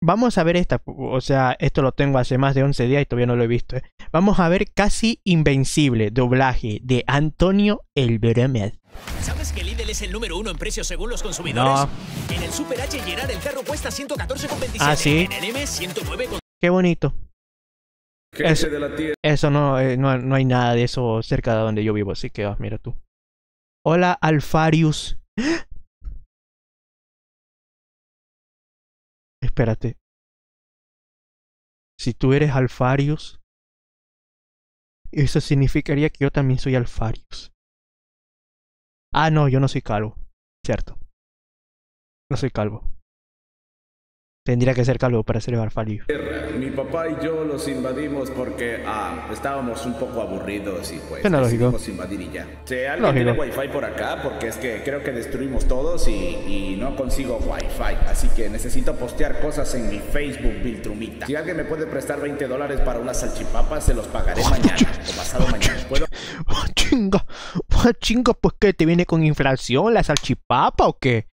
Vamos a ver esta. O sea, esto lo tengo hace más de 11 días y todavía no lo he visto. Vamos a ver Casi Invencible, doblaje de Antonio El Bermúdez. ¿Sabes que Lidl es el número 1 en precios según los consumidores? No. En el Super H llenar el carro cuesta 114,27. Ah, ¿sí? En el M 109. Qué bonito. Eso no hay nada de eso cerca de donde yo vivo, así que mira tú. Hola, Alfarius. Espérate. Si tú eres Alfarius, eso significaría que yo también soy Alfarius. Ah, no, yo no soy calvo. Cierto. No soy calvo. Tendría que ser calvo para ser Alfarius. Mi papá y yo los invadimos porque estábamos un poco aburridos y pues decidimos invadir y ya. Si alguien tiene wifi por acá, porque es que creo que destruimos todos y no consigo wifi. Así que necesito postear cosas en mi Facebook, Viltrumita. Si alguien me puede prestar $20 para unas salchipapas, se los pagaré mañana o pasado mañana. ¿Puedo? Chinga, pues ¿qué? ¿Te viene con inflación la salchipapa o qué?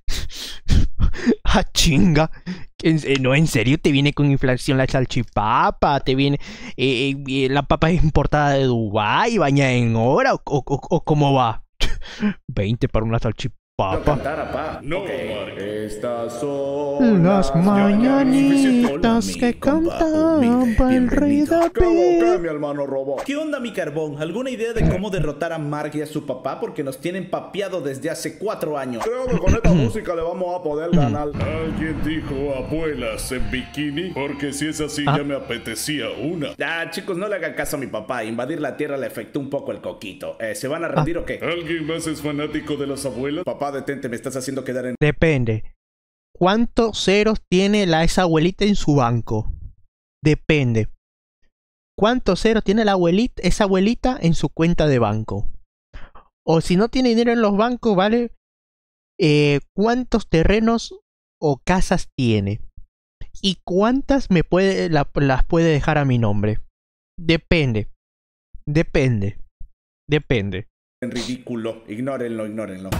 Chinga. No, en serio, te viene con inflación la salchipapa. Te viene. La papa es importada de Dubái, bañada en oro. ¿O cómo va? 20 para una salchipapa. No, estas son las mañanitas que cantaba el rey David. Mi hermano robó. ¿Qué onda, mi carbón? ¿Alguna idea de cómo derrotar a Mark y a su papá? Porque nos tienen papeado desde hace 4 años. Creo que con esta música le vamos a poder ganar. ¿Alguien dijo abuelas en bikini? Porque si es así ya me apetecía una. Chicos, no le hagan caso a mi papá. Invadir la tierra le afectó un poco el coquito. ¿Se van a rendir o qué? ¿Alguien más es fanático de las abuelas? Papá, detente, me estás haciendo quedar en... Depende. ¿Cuántos ceros tiene esa abuelita en su banco? Depende. ¿Cuántos ceros tiene esa abuelita en su cuenta de banco? O si no tiene dinero en los bancos, ¿vale? ¿Cuántos terrenos o casas tiene? ¿Y cuántas las puede dejar a mi nombre? Depende. Depende. Depende. En ridículo. Ignórenlo.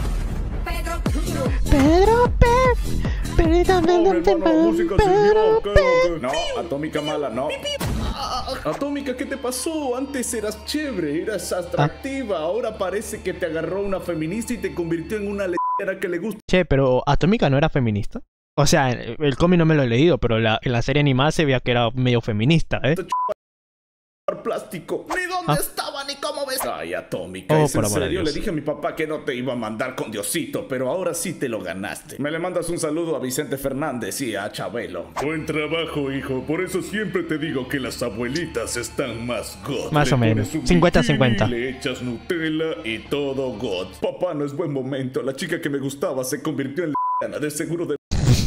No, Atómica mala, no. Atómica, ¿qué te pasó? Antes eras chévere, eras atractiva. Ahora parece que te agarró una feminista y te convirtió en una lesbiana que le gusta. Che, pero Atómica no era feminista. O sea, el cómic no me lo he leído, pero en la serie animada se veía que era medio feminista, Plástico. Ni dónde estaba, ni cómo ves. Ay, Atómica, ¿es en serio? Le dije a mi papá que no te iba a mandar con Diosito, pero ahora sí te lo ganaste. Me le mandas un saludo a Vicente Fernández y a Chabelo. Buen trabajo, hijo. Por eso siempre te digo que las abuelitas están más god. Más o menos. 50-50. Le echas Nutella y todo god. Papá, no es buen momento. La chica que me gustaba se convirtió en lesbiana. De seguro de...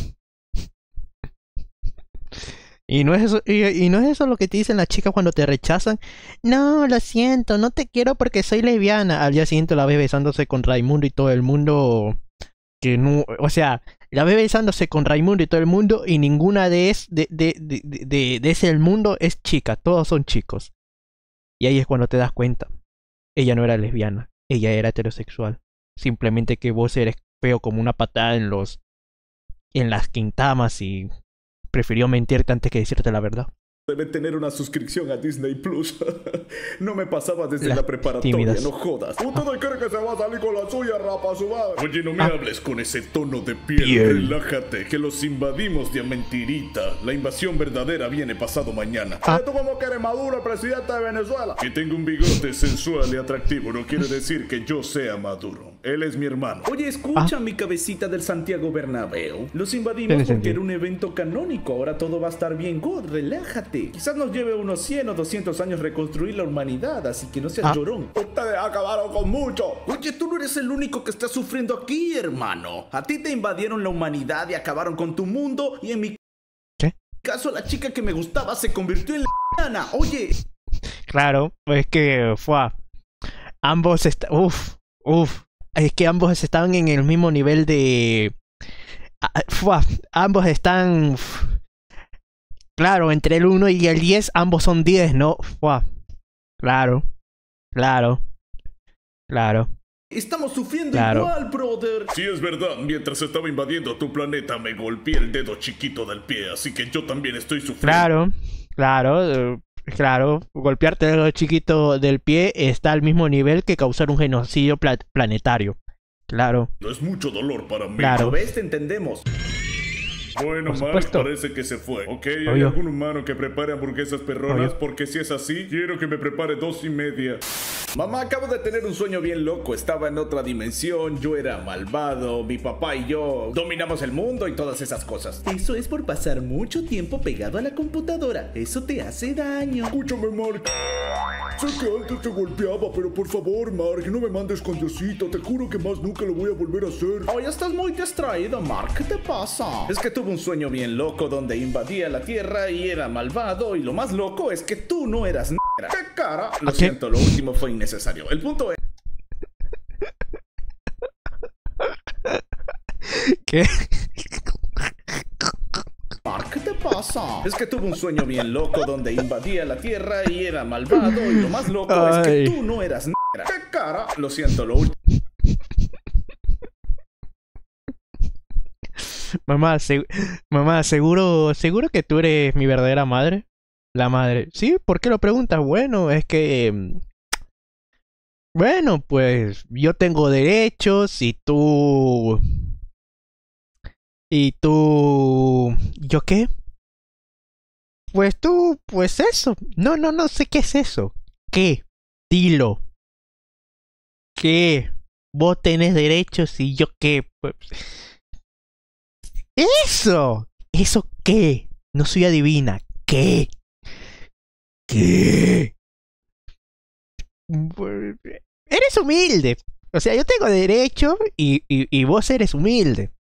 Y no es eso lo que te dicen las chicas cuando te rechazan. No, lo siento, no te quiero porque soy lesbiana. Al día siguiente la ves besándose con Raimundo y todo el mundo. Que no, o sea, la ves besándose con Raimundo y todo el mundo y ninguna de ese mundo es chica. Todos son chicos. Y ahí es cuando te das cuenta. Ella no era lesbiana, ella era heterosexual. Simplemente que vos eres feo como una patada en las quintamas y prefirió mentirte antes que decirte la verdad. Debe tener una suscripción a Disney Plus. No me pasaba desde la preparatoria, tímidas. No jodas. ¿Usted cree que se va a salir con la suya, rapa su madre? Oye, no me hables con ese tono de piel. Relájate, que los invadimos de mentirita. La invasión verdadera viene pasado mañana. ¿Tú como que eres Maduro, el presidente de Venezuela? Que tengo un bigote sensual y atractivo no quiere decir que yo sea Maduro. Él es mi hermano. Oye, escucha mi cabecita del Santiago Bernabéu. Los invadimos porque era un evento canónico. Ahora todo va a estar bien, God. Relájate. Quizás nos lleve unos 100 o 200 años reconstruir la humanidad, así que no seas llorón. Ustedes acabaron con mucho. Oye, tú no eres el único que está sufriendo aquí, hermano. A ti te invadieron la humanidad y acabaron con tu mundo, y en mi caso la chica que me gustaba se convirtió en lesbiana. Oye. Claro, es que ambos es que ambos estaban en el mismo nivel de ambos están claro, entre el 1 y el 10 ambos son 10, ¿no? Claro. Estamos sufriendo igual, brother. Sí, es verdad. Mientras estaba invadiendo tu planeta, me golpeé el dedo chiquito del pie, así que yo también estoy sufriendo. Claro. Golpearte el dedo chiquito del pie está al mismo nivel que causar un genocidio planetario. Claro. No es mucho dolor para mí. Claro. ¿Ves? Te entendemos. Bueno, Mark, parece que se fue. Ok, ¿hay algún humano que prepare hamburguesas perronas? Porque si es así, quiero que me prepare 2:30. Mamá, acabo de tener un sueño bien loco. Estaba en otra dimensión, yo era malvado, mi papá y yo dominamos el mundo y todas esas cosas. Eso es por pasar mucho tiempo pegado a la computadora. Eso te hace daño. Escúchame, Mark. Sé que antes te golpeaba, pero por favor, Mark, no me mandes con Diosito. Te juro que más nunca lo voy a volver a hacer. Hoy estás muy distraído, Mark. ¿Qué te pasa? Es que tuve un sueño bien loco donde invadía la Tierra y era malvado. Y lo más loco es que tú no eras negra. ¡Qué cara! Lo siento, lo último fue innecesario. El punto es... ¿Qué? Mark, ¿qué te pasa? Es que tuve un sueño bien loco donde invadía la Tierra y era malvado. Y lo más loco es que tú no eras negra. ¡Qué cara! Lo siento, lo último... Mamá, seguro que tú eres mi verdadera madre. La madre. ¿Sí? ¿Por qué lo preguntas? Bueno, es que... Bueno, pues yo tengo derechos y tú... ¿Yo qué? Pues tú, pues eso. No sé qué es eso. ¿Qué? Dilo. ¿Qué? Vos tenés derechos y yo qué. Pues... ¡Eso! ¿Eso qué? No soy adivina. ¿Qué? ¿Qué? Eres humilde. O sea, yo tengo derecho y vos eres humilde.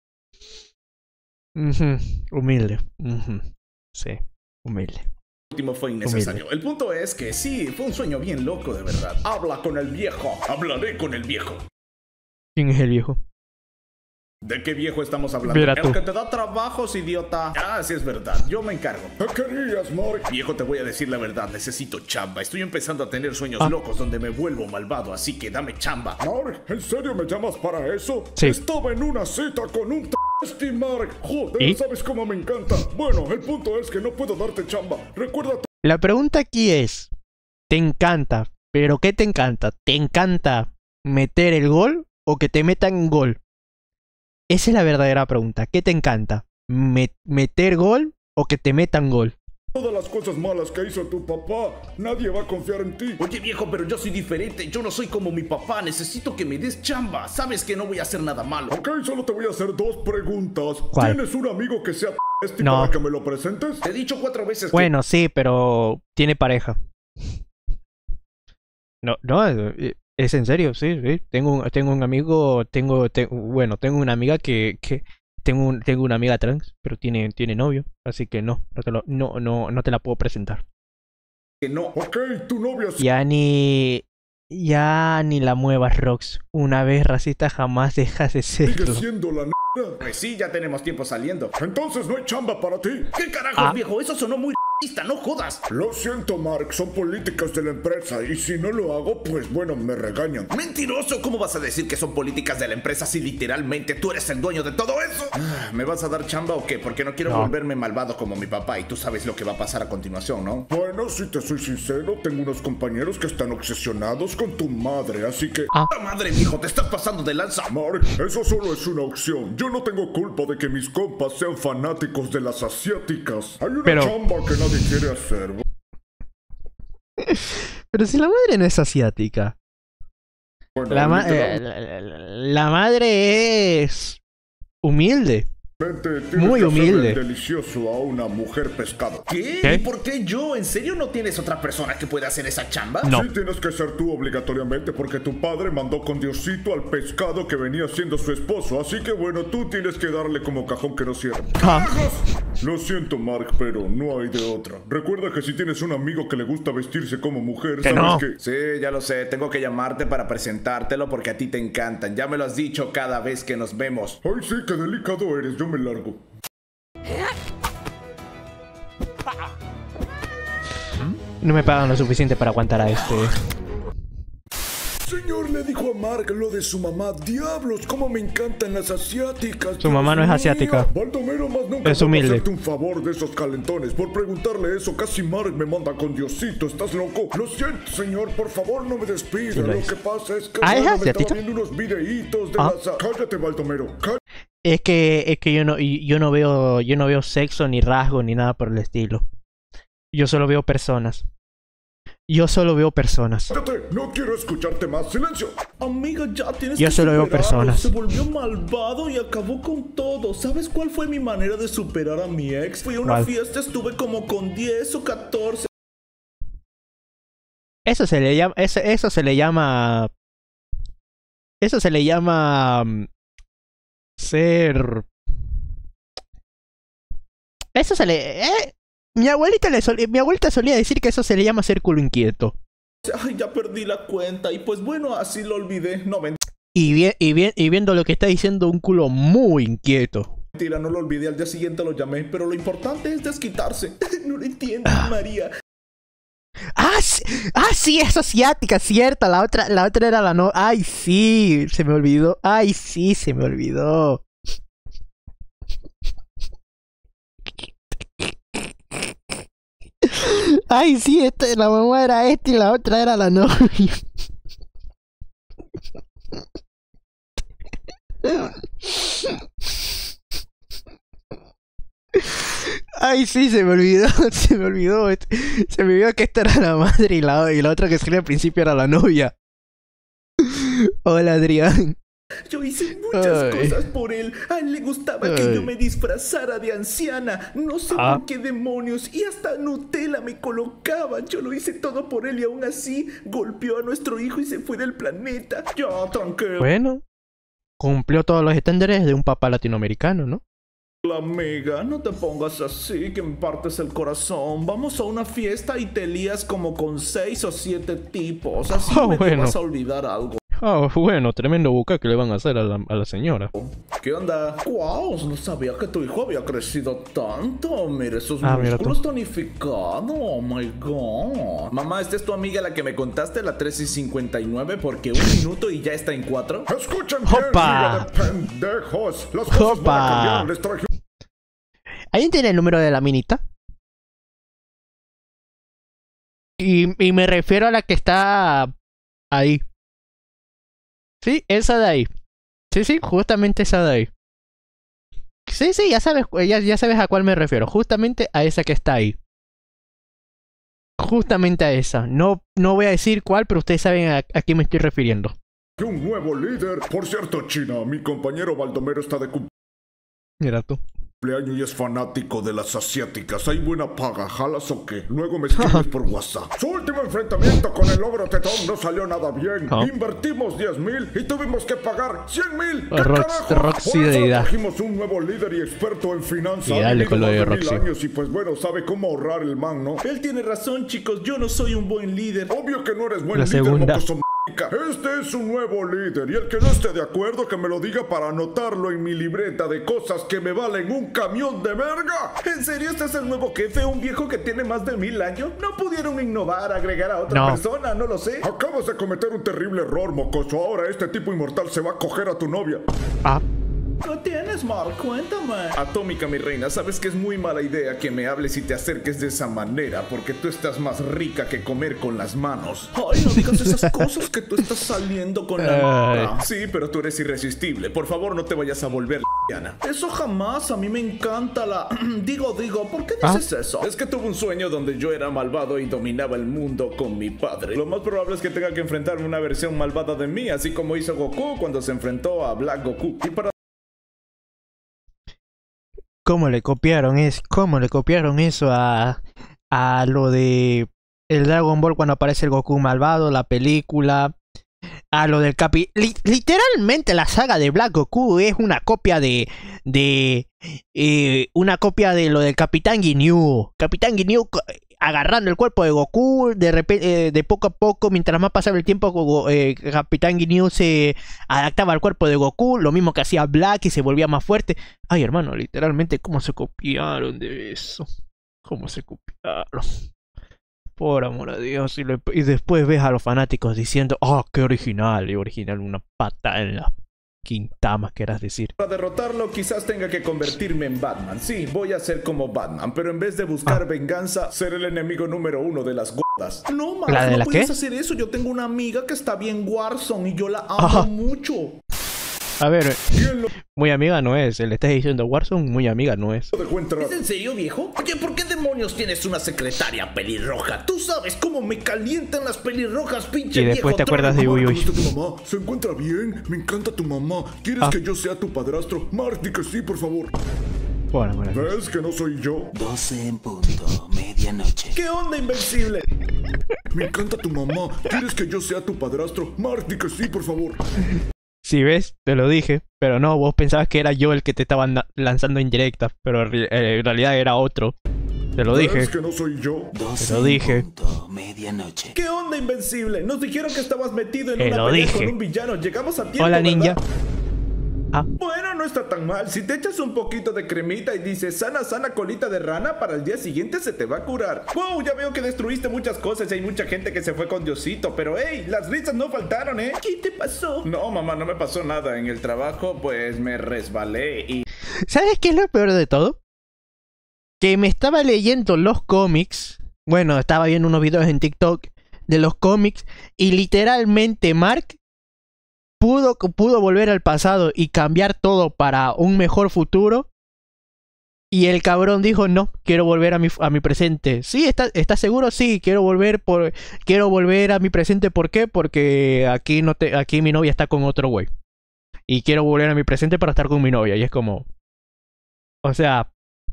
Humilde. Sí, humilde. Último fue innecesario. El punto es que sí, fue un sueño bien loco de verdad. Habla con el viejo. Hablaré con el viejo. ¿Quién es el viejo? ¿De qué viejo estamos hablando? Mira El que te da trabajos, idiota. Ah, sí es verdad, yo me encargo. ¿Qué querías, Mark? Viejo, te voy a decir la verdad, necesito chamba. Estoy empezando a tener sueños locos donde me vuelvo malvado, así que dame chamba. Mark, ¿en serio me llamas para eso? Sí. Estaba en una cita con un Mark. Joder, ¿sabes cómo me encanta? Bueno, el punto es que no puedo darte chamba. Recuerda... La pregunta aquí es, ¿te encanta? ¿Pero qué te encanta? ¿Te encanta meter el gol o que te metan gol? Esa es la verdadera pregunta. ¿Qué te encanta? ¿Meter gol o que te metan gol? Todas las cosas malas que hizo tu papá, nadie va a confiar en ti. Oye, viejo, pero yo soy diferente. Yo no soy como mi papá. Necesito que me des chamba. Sabes que no voy a hacer nada malo. Ok, solo te voy a hacer 2 preguntas. ¿Cuál? ¿Tienes un amigo que sea No. para que me lo presentes? Te he dicho 4 veces Bueno, sí, pero tiene pareja. No, es en serio, sí. Tengo un amigo, tengo una amiga que tengo una amiga trans, pero tiene novio, así que no te la puedo presentar. que no. Ok, tu novia... Ya ni la muevas, Rox. Una vez racista jamás dejas de sigue serlo. siendo la Pues sí, ya tenemos tiempo saliendo. Entonces no hay chamba para ti. ¿Qué carajos, viejo? Eso sonó muy racista, no jodas. Lo siento, Mark, son políticas de la empresa y si no lo hago, pues bueno, me regañan. Mentiroso, ¿cómo vas a decir que son políticas de la empresa si literalmente tú eres el dueño de todo eso? ¿Me vas a dar chamba o qué? Porque no quiero volverme malvado como mi papá y tú sabes lo que va a pasar a continuación, ¿no? Bueno, si te soy sincero, tengo unos compañeros que están obsesionados con tu madre, así que... ¡La madre, viejo! ¡Te estás pasando de lanza! Mark, eso solo es una opción. Yo no tengo culpa de que mis compas sean fanáticos de las asiáticas. Hay una chamba que nadie quiere hacer. Pero si la madre no es asiática. Bueno, la madre es humilde. Muy humilde. Delicioso a una mujer pescado. ¿Qué? ¿Y por qué yo? ¿En serio no tienes otra persona que pueda hacer esa chamba? No. Sí, tienes que ser tú obligatoriamente porque tu padre mandó con Diosito al pescado que venía siendo su esposo. Así que bueno, tú tienes que darle como cajón que no cierra. Lo siento, Mark, pero no hay de otra. Recuerda que si tienes un amigo que le gusta vestirse como mujer, ¿sabes qué? Sí, ya lo sé. Tengo que llamarte para presentártelo porque a ti te encantan. Ya me lo has dicho cada vez que nos vemos. Ay, sí, qué delicado eres. Yo me largo. No me pagan lo suficiente para aguantar a este. Señor, le dijo a Mark lo de su mamá. Diablos, cómo me encantan las asiáticas. Su mamá no es asiática. Baldomero, más nunca es humilde. Hacerte un favor de esos calentones. Por preguntarle eso, casi Mark me manda con Diosito. ¿Estás loco? Lo siento, señor. Por favor, no me despida. Sí, lo que pasa es que ¿es me asiática? estaba viendo unos videitos de las... Cállate, Baldomero. Es que yo no veo sexo ni rasgo ni nada por el estilo. Yo solo veo personas. Cállate, no quiero escucharte más. ¡Silencio! Amiga, ya tienes Yo que solo veo superarlo. personas. Se volvió malvado y acabó con todo. ¿Sabes cuál fue mi manera de superar a mi ex? Fui a una fiesta, estuve como con 10 o 14. Eso se le llama ser... Eso se le... Mi abuelita solía decir que eso se le llama ser culo inquieto. Ay, ya perdí la cuenta. Y pues bueno, así lo olvidé. No, Y viendo lo que está diciendo, un culo muy inquieto. mentira, no lo olvidé. Al día siguiente lo llamé. Pero lo importante es desquitarse. No lo entiendo, María. Sí, es asiática, cierta. La otra era la no. Ay, sí, se me olvidó. Ay, sí, se me olvidó. Ay, sí, la mamá era esta y la otra era la novia. Ay, sí, se me olvidó que esta era la madre y la otra que salía al principio era la novia. Hola, Adrián. Yo hice muchas cosas por él. A él le gustaba que yo me disfrazara de anciana. No sé por qué demonios. Y hasta Nutella me colocaba. Yo lo hice todo por él y aún así golpeó a nuestro hijo y se fue del planeta. Ya, tranquilo. Bueno, cumplió todos los estándares de un papá latinoamericano, ¿no? La amiga, no te pongas así que me partes el corazón. Vamos a una fiesta y te lías como con 6 o 7 tipos. Así vas a olvidar algo. Bueno, tremendo buca que le van a hacer a la señora. ¿Qué onda? Wow, no sabía que tu hijo había crecido tanto. Mira esos músculos tonificados. Oh my god. Mamá, ¿esta es tu amiga la que me contaste, la 3:59? Porque 1 minuto y ya está en 4. Escuchen bien, liga de pendejos. Las cosas van a cambiar. Les traje... ¿Alguien tiene el número de la minita? Y me refiero a la que está ahí. Sí, esa de ahí. Sí, justamente esa de ahí. Sí, ya sabes a cuál me refiero. Justamente a esa que está ahí. Justamente a esa. No voy a decir cuál, pero ustedes saben a quién me estoy refiriendo. Un nuevo líder. Por cierto, China, mi compañero Baldomero está de cumpleaños. Mira tú. Y es fanático de las asiáticas. ¿Hay buena paga? ¿Jalas o qué? Luego me escribes por WhatsApp. Su último enfrentamiento con el ogro tetón no salió nada bien. Invertimos 10,000 y tuvimos que pagar 100,000. ¿Qué carajo? Roxy de edad. Trajimos un nuevo líder y experto en finanzas. Y dale con lo de Roxy. Años y pues bueno, sabe cómo ahorrar el man, ¿no? Él tiene razón, chicos. Yo no soy un buen líder. Obvio que no eres buen líder, segunda. Este es un nuevo líder y el que no esté de acuerdo que me lo diga para anotarlo en mi libreta de cosas que me valen un camión de verga. ¿En serio este es el nuevo jefe? ¿Un viejo que tiene más de 1000 años? ¿No pudieron innovar, agregar a otra persona? No lo sé. Acabas de cometer un terrible error, mocoso. Ahora este tipo inmortal se va a coger a tu novia. ¿Qué tienes, Mark? Cuéntame. Atómica, mi reina, sabes que es muy mala idea que me hables y te acerques de esa manera, porque tú estás más rica que comer con las manos. Ay, no digas esas cosas, que tú estás saliendo con la... Sí, pero tú eres irresistible. Por favor, no te vayas a volver lesbiana. Eso jamás. A mí me encanta la... Digo, ¿por qué dices eso? Es que tuve un sueño donde yo era malvado y dominaba el mundo con mi padre. Lo más probable es que tenga que enfrentarme a una versión malvada de mí, así como hizo Goku cuando se enfrentó a Black Goku. Y para... ¿Cómo le copiaron eso a lo de el Dragon Ball cuando aparece el Goku malvado, la película, a lo del literalmente la saga de Black Goku es una copia de lo del Capitán Ginyu. Capitán Ginyu agarrando el cuerpo de Goku, de repente, de poco a poco, mientras más pasaba el tiempo, Capitán Ginyu se adaptaba al cuerpo de Goku, lo mismo que hacía Black y se volvía más fuerte. Ay, hermano, literalmente, ¿cómo se copiaron de eso? ¿Cómo se copiaron? Por amor a Dios. Y después ves a los fanáticos diciendo, oh, qué original. Y original, una pata en la quintamas, querás decir. Para derrotarlo, quizás tenga que convertirme en Batman. Sí, voy a ser como Batman, pero en vez de buscar venganza, ser el enemigo número 1 de las gordas. No, Mark, ¿La de no la puedes qué? hacer eso. Yo tengo una amiga que está bien Warzone y yo la amo mucho. A ver, muy amiga no es. Le estás diciendo Warzone, muy amiga no es. ¿Es en serio, viejo? Oye, ¿por qué demonios tienes una secretaria pelirroja? Tú sabes cómo me calientan las pelirrojas, pinche Y después te acuerdas de Uy Uy. ¿Tu mamá se encuentra bien? Me encanta tu mamá. ¿Quieres que yo sea tu padrastro? Mark, di que sí, por favor. Bueno. ¿Ves que no soy yo? 12 en punto, medianoche. ¿Qué onda, invencible? Me encanta tu mamá. ¿Quieres que yo sea tu padrastro? Mark, di que sí, por favor. Si ves, te lo dije, pero no, vos pensabas que era yo el que te estaba lanzando indirectas, pero en realidad era otro. Te lo dije. ¿Ves que no soy yo? Te lo dije. Medianoche. ¿Qué onda, invencible? Nos dijeron que estabas metido en Te una lo pelea dije. con un villano. Llegamos a tiempo, Hola, ninja. ¿verdad? Ah, Bueno, no está tan mal. Si te echas un poquito de cremita y dices sana, sana colita de rana, para el día siguiente se te va a curar. Wow, ya veo que destruiste muchas cosas y hay mucha gente que se fue con Diosito. Pero hey, las risas no faltaron, ¿eh? ¿Qué te pasó? No, mamá, no me pasó nada. En el trabajo, pues me resbalé y... ¿sabes qué es lo peor de todo? Que me estaba leyendo los cómics. Bueno, estaba viendo unos videos en TikTok de los cómics y literalmente Mark pudo volver al pasado y cambiar todo para un mejor futuro. Y el cabrón dijo, no, quiero volver a mi presente. ¿Sí? ¿Estás seguro? Sí, quiero volver a mi presente. ¿Por qué? Porque aquí mi novia está con otro güey. Y quiero volver a mi presente para estar con mi novia. Y es como... O sea...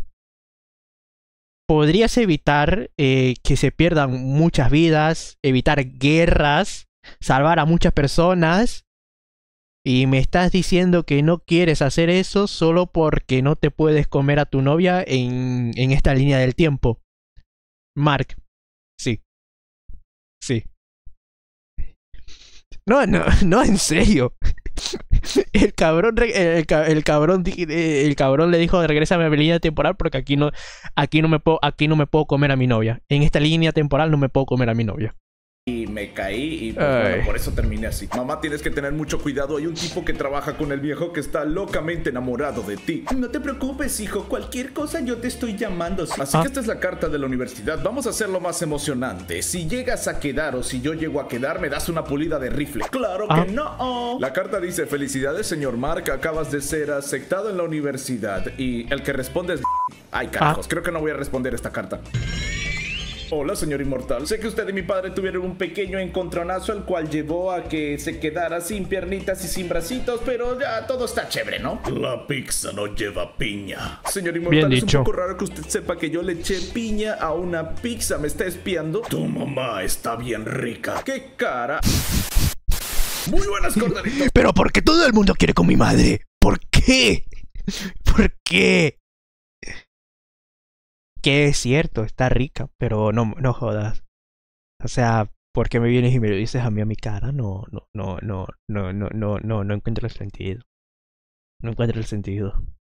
podrías evitar que se pierdan muchas vidas, evitar guerras, salvar a muchas personas. Y me estás diciendo que no quieres hacer eso solo porque no te puedes comer a tu novia en esta línea del tiempo. Mark, sí. Sí. No, en serio. El cabrón le dijo, regrésame a mi línea temporal porque aquí no me puedo comer a mi novia. En esta línea temporal no me puedo comer a mi novia. Y me caí y pues, bueno, por eso terminé así. Mamá, tienes que tener mucho cuidado. Hay un tipo que trabaja con el viejo que está locamente enamorado de ti. No te preocupes, hijo. Cualquier cosa yo te estoy llamando. Así que esta es la carta de la universidad. Vamos a hacerlo más emocionante. Si llegas a quedar o si yo llego a quedar, me das una pulida de rifle. ¡Claro que no! La carta dice, felicidades, señor Mark. Acabas de ser aceptado en la universidad. Y el que responde es... Ay, carajos. Creo que no voy a responder esta carta. Hola, señor Inmortal. Sé que usted y mi padre tuvieron un pequeño encontronazo, el cual llevó a que se quedara sin piernitas y sin bracitos, pero ya todo está chévere, ¿no? La pizza no lleva piña. Señor Inmortal, es un poco raro que usted sepa que yo le eché piña a una pizza. ¿Me está espiando? Tu mamá está bien rica. ¡Qué cara! Muy buenas, Corderito. Pero ¿por qué todo el mundo quiere con mi madre? ¿Por qué? ¿Por qué? Que es cierto, está rica, pero no jodas. O sea, ¿por qué me vienes y me lo dices a mí a mi cara? No encuentro el sentido. No encuentro el sentido.